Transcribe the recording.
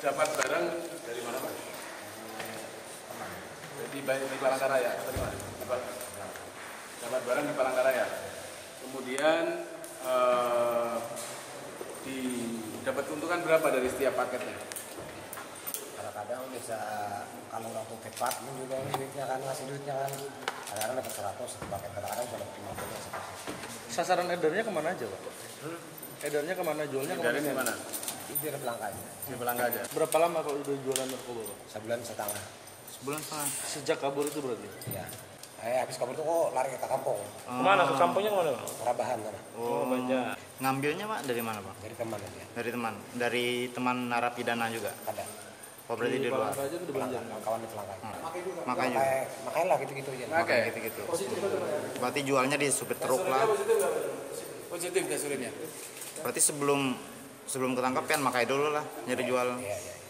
dapat barang dari mana Pak? Di Palangkaraya, dari mana? Dapat barang di Palangkaraya. Kemudian dapat keuntungan berapa dari setiap paketnya? Kadang-kadang bisa kalau waktu tepat juga duitnya kan, ngasih duitnya kan kadang-kadang dapat 100 satu paket, kadang-kadang cuma 50. Sasaran edarnya kemana aja Pak? Edarnya kemana, jualnya kemana? Dari mana? Itu di Pelangka aja. Di Pelangka aja. Berapa lama kalau udah jualan narkoba Pak? Sebulan setengah. Sebulan setengah. Sejak kabur itu berarti? Iya. Habis kabur tuh kok lari ke kampung. Kemana? Ke kampungnya kemana Pak? Rabahan sana. Oh, Banjar. Ngambilnya Pak dari mana Pak? Dari teman aja. Dari teman narapidana juga. Ada. Oh berarti di luar. Palangka aja udah Banjar. Kawan di Pelangka. Makanya juga. Makanya lah gitu-gitu aja. Makanya gitu-gitu. Berarti jualnya di supir truk lah. Positif tes urinnya. Berarti sebelum ketangkap kan makai dulu lah nyari jual. Iya.